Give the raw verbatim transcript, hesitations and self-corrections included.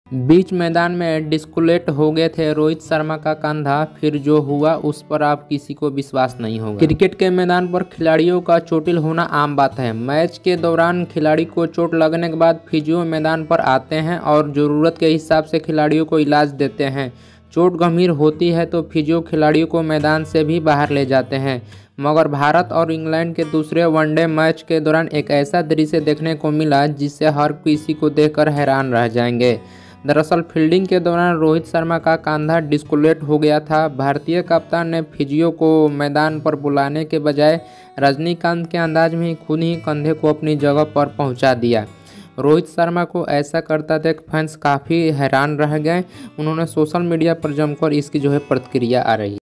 बीच मैदान में डिस्कुलेट हो गए थे रोहित शर्मा का कंधा, फिर जो हुआ उस पर आप किसी को विश्वास नहीं होगा। क्रिकेट के मैदान पर खिलाड़ियों का चोटिल होना आम बात है। मैच के दौरान खिलाड़ी को चोट लगने के बाद फिजियो मैदान पर आते हैं और ज़रूरत के हिसाब से खिलाड़ियों को इलाज देते हैं। चोट गंभीर होती है तो फिजियो खिलाड़ियों को मैदान से भी बाहर ले जाते हैं। मगर भारत और इंग्लैंड के दूसरे वनडे मैच के दौरान एक ऐसा दृश्य देखने को मिला जिससे हर किसी को देखकर हैरान रह जाएंगे। दरअसल फील्डिंग के दौरान रोहित शर्मा का कंधा डिस्कुलेट हो गया था। भारतीय कप्तान ने फिजियो को मैदान पर बुलाने के बजाय रजनीकांत के अंदाज में ही खुद ही कंधे को अपनी जगह पर पहुंचा दिया। रोहित शर्मा को ऐसा करता देख फैंस काफ़ी हैरान रह गए। उन्होंने सोशल मीडिया पर जमकर इसकी जो है प्रतिक्रिया आ रही है।